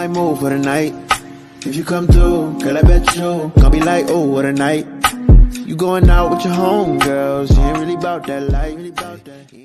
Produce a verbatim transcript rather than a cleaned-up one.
I move for the night. If you come through, girl, I bet you gonna be like, oh, what a night. You going out with your homegirls, you ain't really about that life.